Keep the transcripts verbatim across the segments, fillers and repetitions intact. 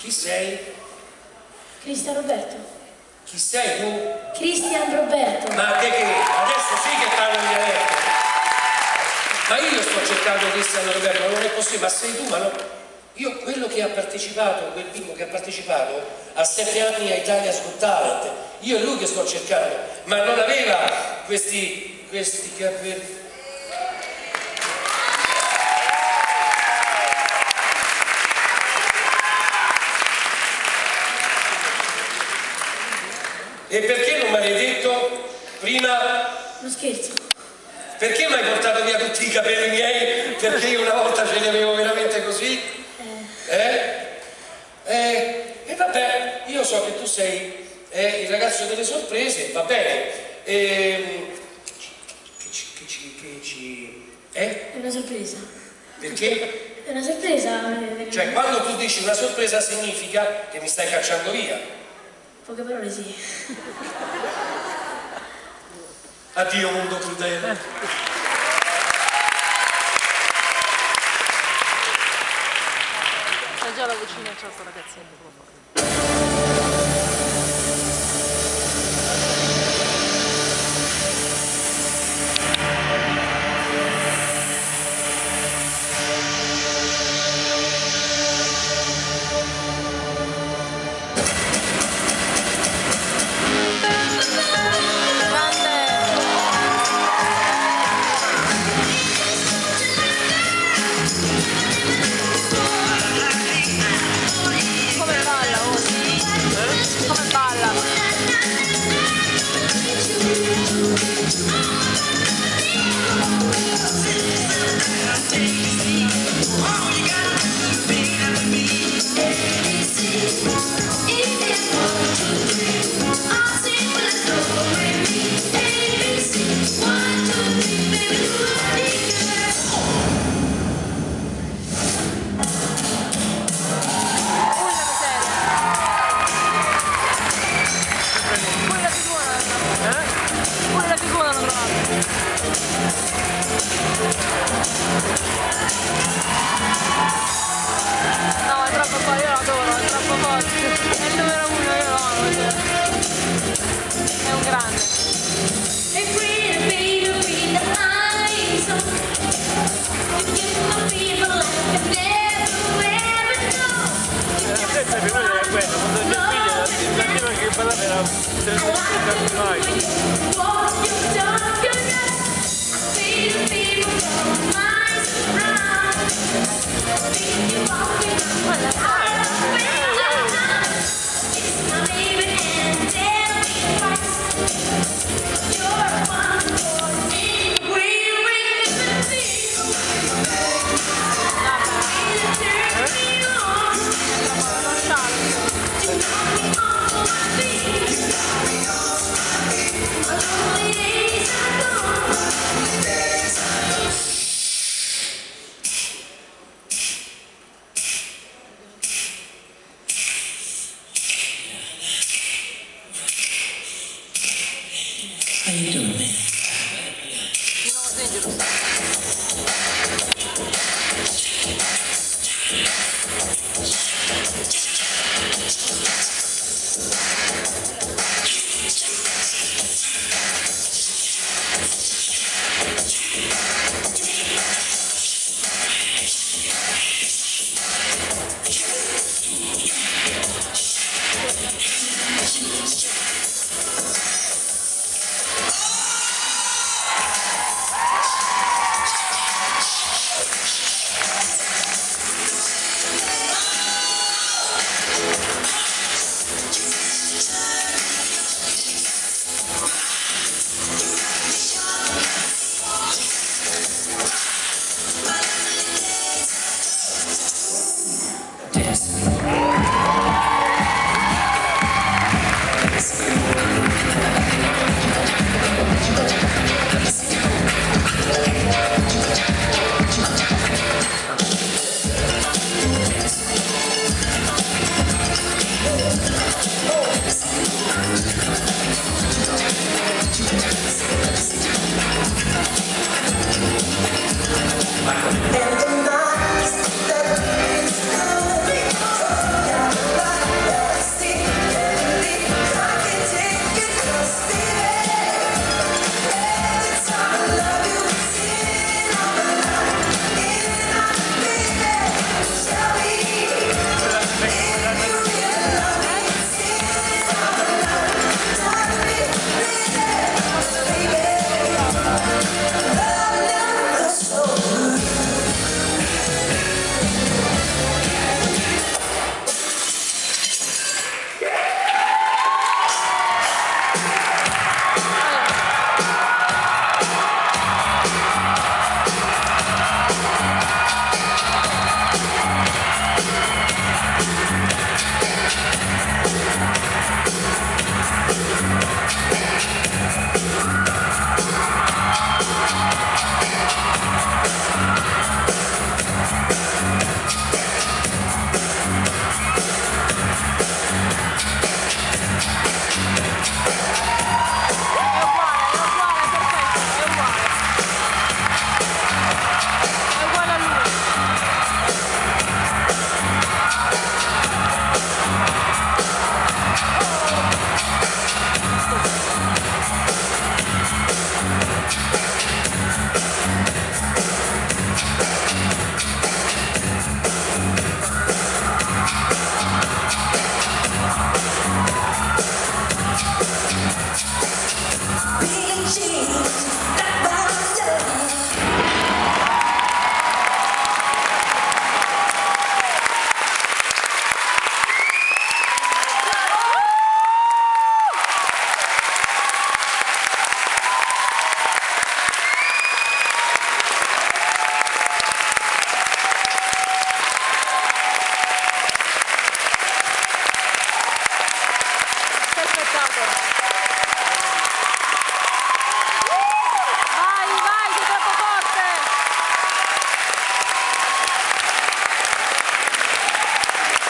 Chi sei? Cristian Roberto. Chi sei tu? Cristian Roberto. Ma che che? Adesso sì che parlo in dialetto. Ma io sto cercando Cristian Roberto, ma non è possibile, ma sei tu, ma no? Io quello che ha partecipato, quel bimbo che ha partecipato a sette anni a Italia's Got Talent, io è lui che sto cercando, ma non aveva questi, questi capelli. E perché non mi hai detto prima? Non scherzo. Perché mi hai portato via tutti i capelli miei? Perché io una volta ce li avevo veramente così? Eh? Eh? E vabbè, io so che tu sei eh, il ragazzo delle sorprese, va bene. Eh, che ci... che ci... che ci... Eh? È una sorpresa. Perché? È una sorpresa. Cioè, quando tu dici una sorpresa significa che mi stai cacciando via. Poche parole sì. Addio mondo crudele. C'è già la cucina, c'è sta ragazzina.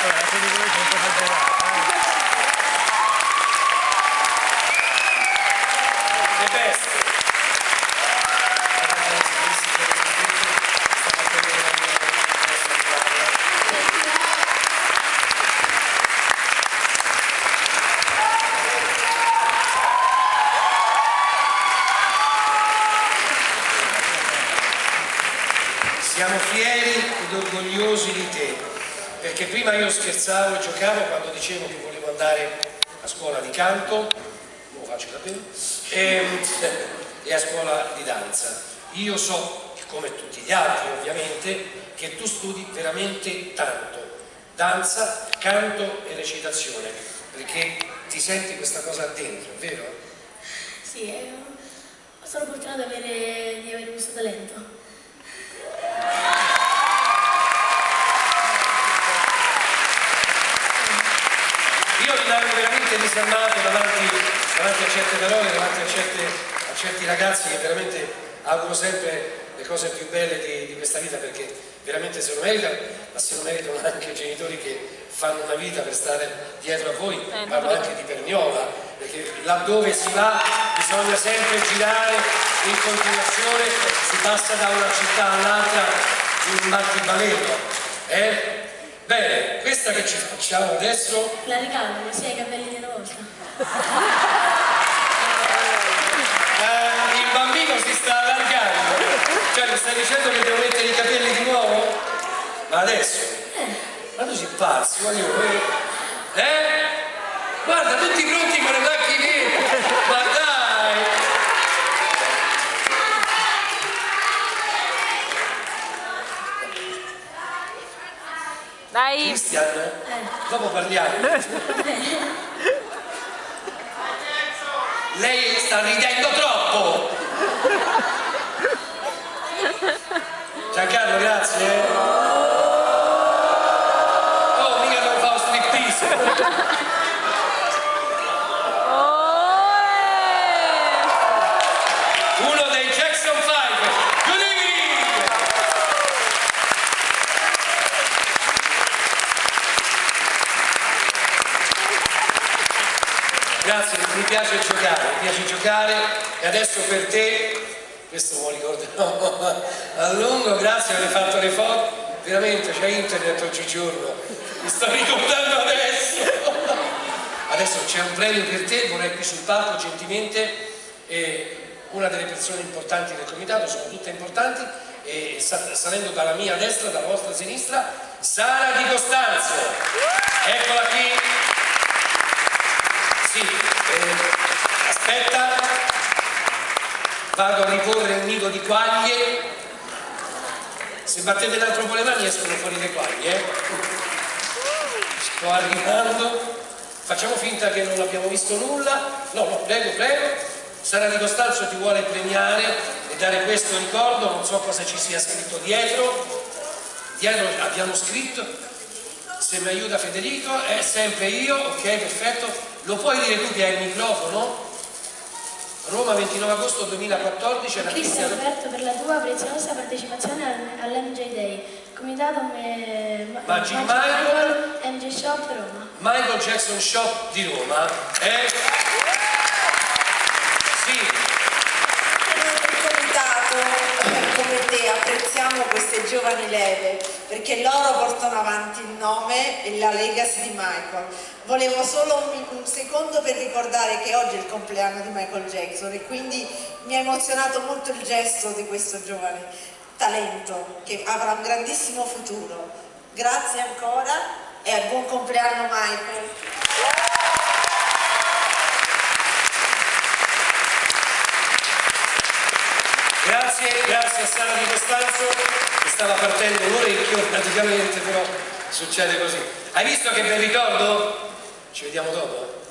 The best. Siamo fieri ed orgogliosi di te, perché prima io scherzavo e giocavo quando dicevo che volevo andare a scuola di canto, non lo faccio davvero, e, e a scuola di danza. Io so, come tutti gli altri ovviamente, che tu studi veramente tanto, danza, canto e recitazione, perché ti senti questa cosa dentro, vero? Sì, eh, sono fortunata di avere, di avere questo talento. Io rimango veramente disarmato davanti, davanti a certe parole, davanti a, certe, a certi ragazzi che veramente auguro sempre le cose più belle di, di questa vita, perché veramente se lo meritano, ma se lo meritano anche i genitori che fanno una vita per stare dietro a voi. Eh, Parlo anche di Perniola, perché laddove si va bisogna sempre girare in continuazione, si passa da una città all'altra in un battibaleno. Eh? Bene, questa che ci facciamo adesso... La regalo, così hai i capelli di una volta. Eh, il bambino si sta allargando, cioè mi stai dicendo che devo mettere i capelli di nuovo? Ma adesso? Ma tu sei pazzo, voglio eh? eh? Guarda, tutti pronti con le macchine, ma dai! Dai! Cristian, dopo parliamo. Lei sta ridendo troppo! Giancarlo, grazie. Oh, mica devo fare un striptease. Uno dei Jackson Five. Good evening! Grazie, mi piace giocare, mi piace giocare e adesso per te, questo me lo ricorderò a lungo, grazie, aver fatto le foto, veramente c'è internet oggigiorno, mi sto ricordando adesso. Adesso c'è un premio per te, vorrei qui sul palco gentilmente eh, una delle persone importanti del comitato, sono tutte importanti, e salendo dalla mia destra, dalla vostra sinistra, Sara Di Costanzo, eccola qui. Sì, eh, aspetta, vado a riporre un nido di quaglie, se battete l'altro po' le mani escono fuori le quaglie, eh. Sto arrivando, facciamo finta che non abbiamo visto nulla, no, no, prego, prego, Sara Di Costanzo ti vuole premiare e dare questo ricordo, non so cosa ci sia scritto dietro, dietro abbiamo scritto, se mi aiuta Federico, è sempre io, ok, perfetto, lo puoi dire tu che hai il microfono? Roma ventinove agosto duemilaquattordici. Cristian Roberto, per la tua preziosa partecipazione all'M J Day, comitato me, Magic Magic Michael, M J Shop Roma. Michael Jackson Shop di Roma. Eh? Sì. Come te apprezziamo queste giovani leve perché loro portano avanti il nome e la legacy di Michael. Volevo solo un, un secondo per ricordare che oggi è il compleanno di Michael Jackson e quindi mi ha emozionato molto il gesto di questo giovane talento che avrà un grandissimo futuro. Grazie ancora e buon compleanno Michael. Grazie, grazie a Sara Di Costanzo che stava partendo un orecchio praticamente, però succede così. Hai visto che bel ricordo? Ci vediamo dopo?